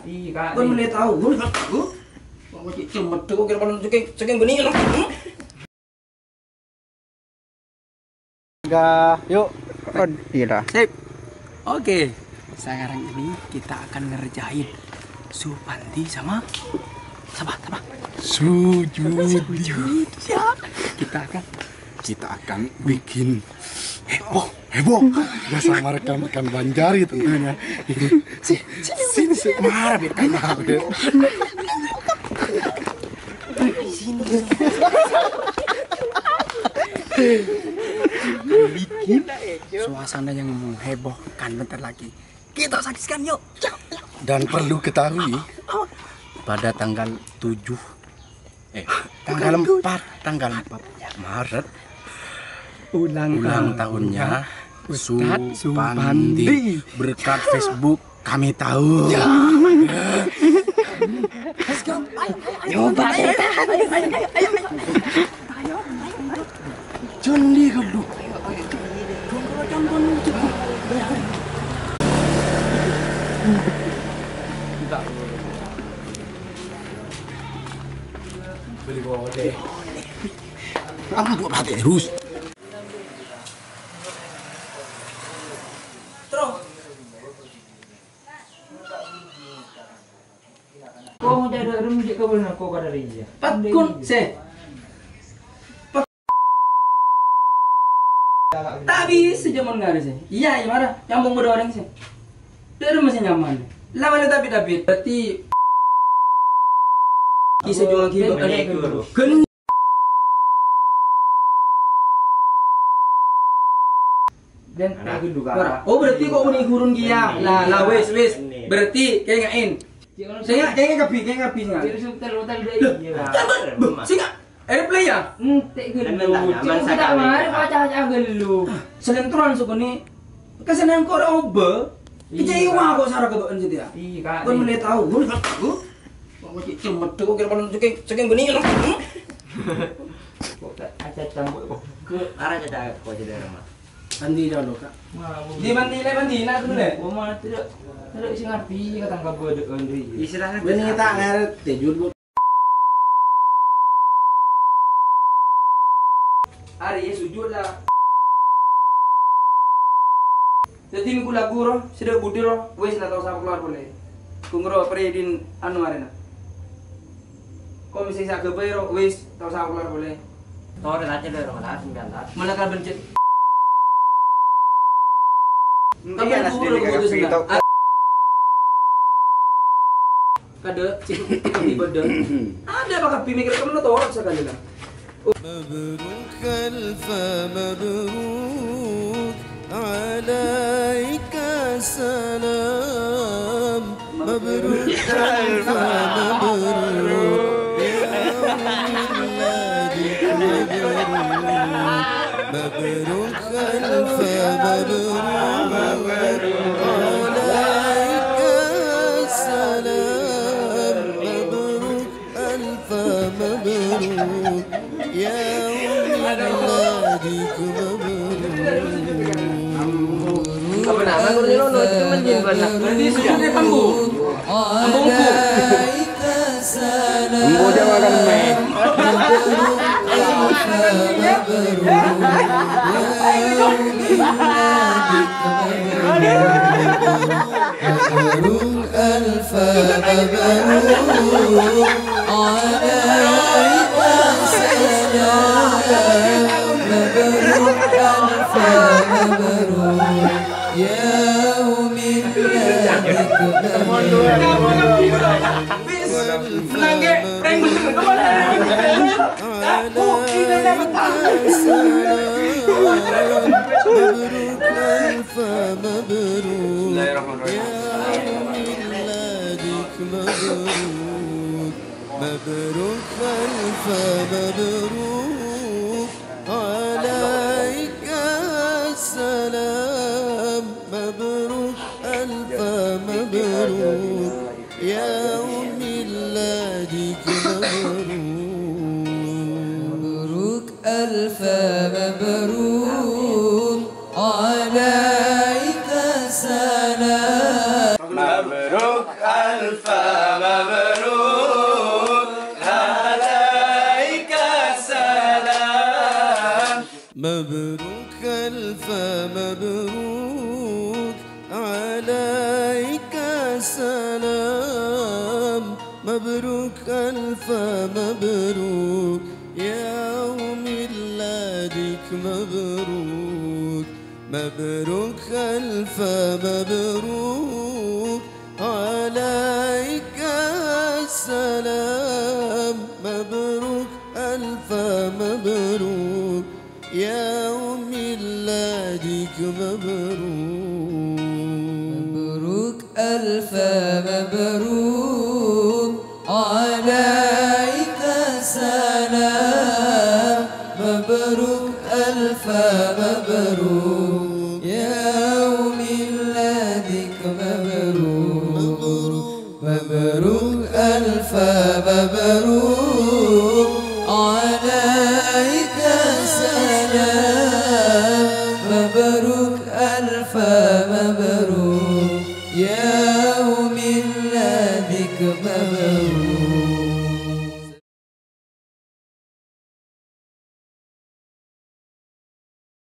Iya, Kan menit tahu, aku. Mau cemet tuh kira panen ceking benih lah. Enggak, yuk. Iya. Sip. Oke. Sekarang ini kita akan ngerjain Supandi sama siapa? Sujud. Ya. Kita akan bikin heboh Ya sama rekan-rekan Banjari tentunya. sini marah bikin suasana yang menghebohkan. Bentar lagi kita saksikan, yuk. Dan perlu ketahui Pada tanggal 7 tanggal 4 Maret ulang tahunnya Supandi. Berkat Facebook kami tahu. Let's go. Coba Jondi dulu. Beli bawa deh. Kamu buat hati terus. Kau udah ada rumah kau benar kau kada ria. Patkun se. Tapi sejaman nggak sih. Iya, marah. Nyambung berdua orang sih. Dari masih nyaman. Lama tapi berarti kisah jual gitu. Kan. Dan kayak gitu kan. Oh berarti kok unik hurun dia. Lah wes. Berarti kayak ngain. Saya kayaknya ngapi nggak. Jadi hotel dia. Singa. Airplay ya? Ente gelu. Cuma kita mari baca gelu. Selentron sukuni. Kesenang kau obe. Kecewa kok sarah kebakan situ ya. Iya, Kan menit tahu, aku. Mau cemet tuh kira panen ceking benih lah. Kok aja campur kok. Ke arah ada kau jadi rumah. Andi dah lo kak. Di Mandina tuh deh. Oh mana tidak sih ngerti kata nggak gue ada Andri. Istilahnya Benih tak ngerti jujur. Hari sujud lah. Jadi minggu lagu roh, sudah budi roh, wes nak tahu siapa keluar boleh. Kungro predin anu arena. Komisi saya kebayar roh, wes tahu siapa keluar boleh. Tahu ada aja dari rumah 19. Mana kan bencet? Tapi anak sendiri kayak gitu. Kada cikgu beda. Ada bakal pimikir kamu lo tahu sekali lah. مبروك ألف مبروك عليك السلام مبروك ألف مبروك يا ولادك مبروك ألف مبروك عليك السلام مبروك ألف مبروك يا ولادك Kebenaran kalau lo itu menjadi benar. Nanti sujudnya pambu. Pambungku. Embo dia makan mie. مبروك ألف مبروك عليك السلام مبروك ألف مبروك يوم ميلادك مبروك ألف مبروك مبروك ألف مبروك عليك السلام مبروك ألف مبروك يوم ميلادك مبروك ألف مبروك عليك السلام مبروك ألف فمبروك عليك السلام مبروك ألف مبروك عليك السلام مبروك ألف مبروك يوم ميلادك مبروك مبروك ألف مبروك عليك السلام مبروك ألف مبروك يوم ميلادك مبروك مبروك ألف مبروك عليك السلام مبروك ألف مبروك يوم ميلادك مبروك مبروك ألف مبروك عليك السلام مبروك ألف مبروك يا